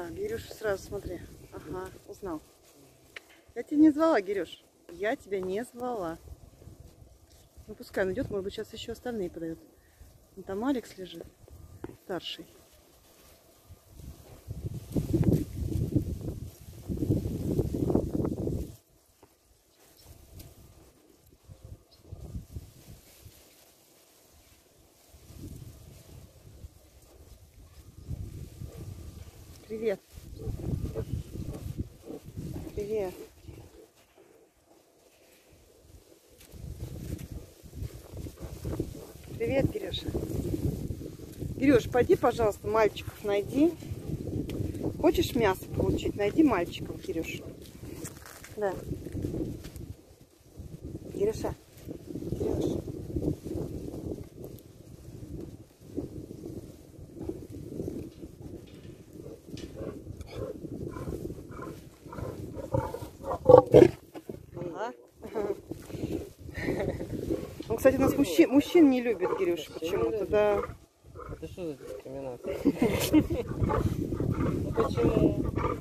А, Гирюш, сразу смотри. Ага, узнал. Я тебя не звала, Гирюш. Я тебя не звала. Ну пускай он идет, может быть, сейчас еще остальные подают. Вон там Алекс лежит, старший. Привет. Привет. Привет, Кирюша. Кирюш, пойди, пожалуйста, мальчиков найди. Хочешь мясо получить? Найди мальчиков, Кирюш. Да. Кирюша. Кирюш. Ага. Он, кстати, у нас мужчин не любит, Кирюша, почему-то, да. Это что за дискриминация? Ну почему?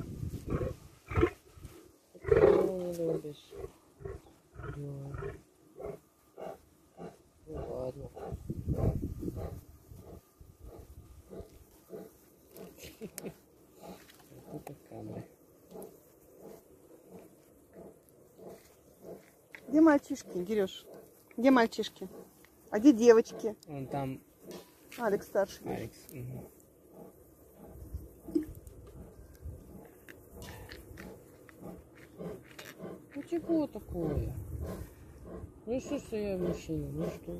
Почему не любишь? Ну ладно. Это камера. Где мальчишки, Кирюш? Где мальчишки? А где девочки? Вон там Алекс старший. Алекс. Угу. Ну чего такое? Ну что ж я мужчина? Ну что?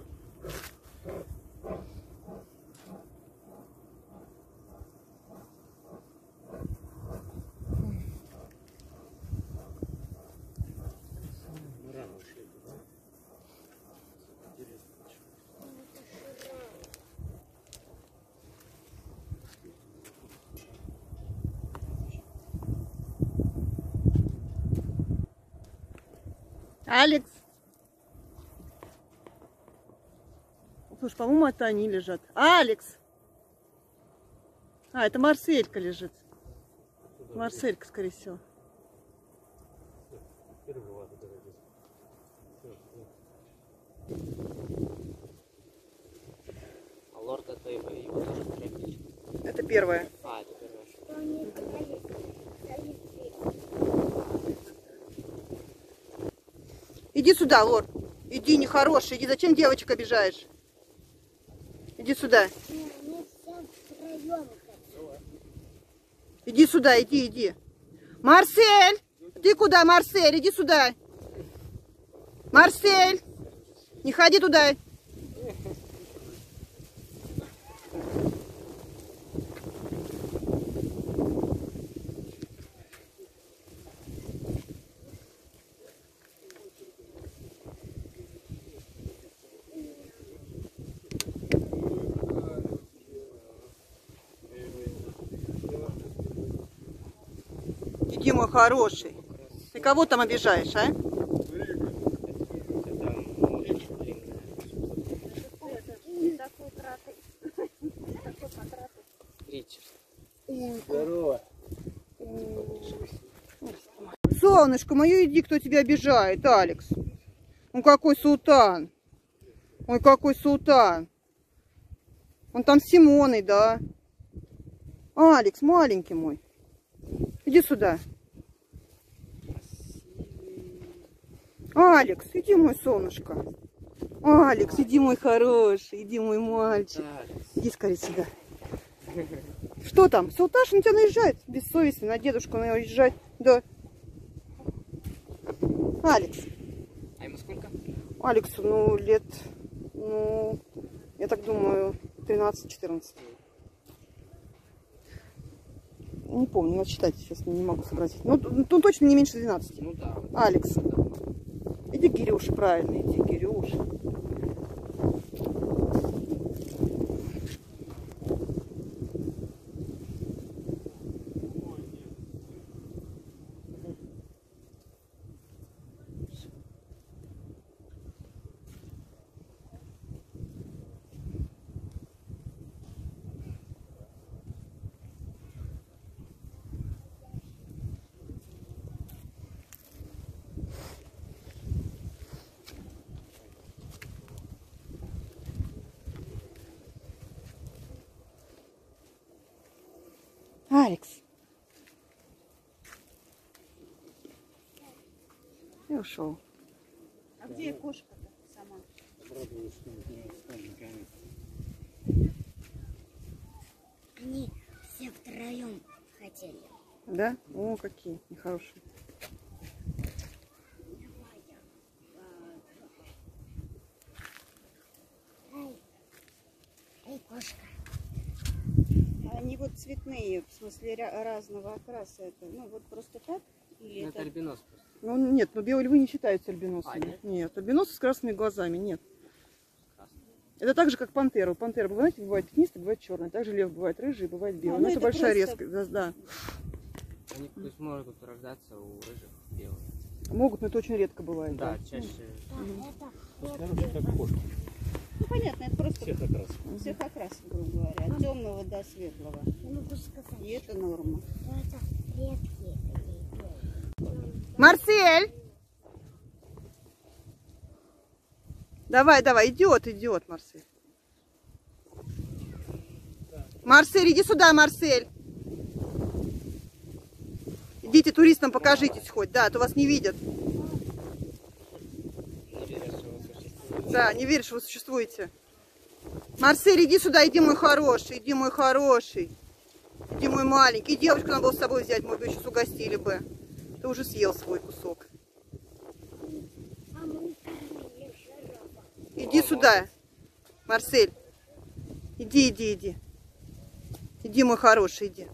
Алекс. Слушай, по-моему, это они лежат. Алекс! А, это Марселька лежит. Марселька, скорее всего. А лорд это его тоже встретить. Это первая. А, это первое. Иди сюда, лорд. Иди, нехороший. Иди, зачем девочек обижаешь? Иди сюда. Иди сюда, иди. Марсель! Ты куда, Марсель? Иди сюда. Марсель! Не ходи туда. Иди, мой хороший. Ты кого там обижаешь, а? Здорово. Солнышко мое, иди, кто тебя обижает, Алекс. Он какой султан. Ой, какой султан. Он там с Симоной, да. Алекс, маленький мой. Иди сюда. Алекс, иди, мой солнышко. Алекс, иди, мой хороший, иди, мой мальчик. Иди скорее сюда. Что там? Султаш на тебя наезжает? Бессовестный, на дедушку наезжать. Да. Алекс. А ему сколько? Алексу, ну, лет, ну, я так думаю, 13-14. Не помню, надо читать, сейчас не могу сообразить. Ну, точно не меньше 12. Ну да. Алекс. Иди, Кирюша, правильно, иди, Кирюша. Алекс. И ушел. А где кошка-то сама? Они все втроем хотели. Да? О, какие нехорошие. Эй, кошка. Они вот цветные, в смысле разного окраса. Это, ну вот просто так? Или Это альбинос просто. Ну нет, но белые львы не считаются альбиносами. А, нет? Нет, альбиносы с красными глазами, нет. Это так же, как пантера. У пантеры, вы знаете, бывает пятнистый, бывает черный. Также лев бывает рыжий, бывает белый. Ну, Но это это большая просто- резкость. Да. Они то есть, могут рождаться у рыжих белых. Могут, но это очень редко бывает. Да, чаще. Ну понятно, это просто Всех окрасов. всех окрасов, грубо говоря. От темного до светлого. Я могу сказать, И это норма. что это редкие. Марсель! Давай, идет, Марсель. Марсель, иди сюда, Марсель. Идите туристам покажитесь хоть, да, а то вас не видят. Да, не веришь, что вы существуете. Марсель, иди сюда, иди, мой хороший, иди, мой хороший. Иди, мой маленький. И девочку надо было с собой взять, мы бы сейчас угостили бы. Ты уже съел свой кусок. Иди сюда, Марсель. Иди. Иди, мой хороший, иди.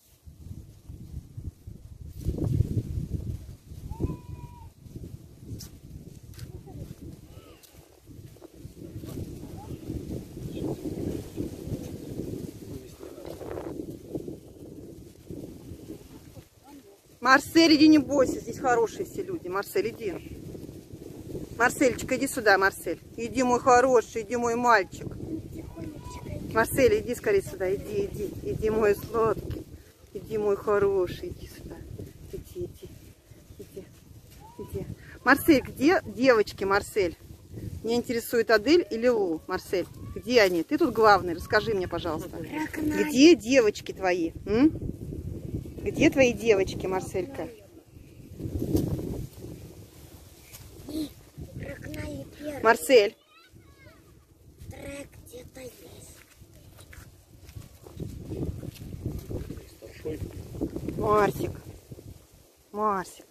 Марсель, иди, не бойся, здесь хорошие все люди. Марсель, иди. Марсельчик, иди сюда, Марсель. Иди, мой хороший, иди, мой мальчик. Марсель, иди скорее сюда, иди, мой сладкий. Иди, мой хороший, иди сюда. Иди. Марсель, где девочки, Марсель? Меня интересует Адель и Лилу, Марсель. Где они? Ты тут главный, расскажи мне, пожалуйста. Где девочки твои? Где твои девочки, Марселька? Прогнали первый. Марсель. Трек где-то есть. Марсик.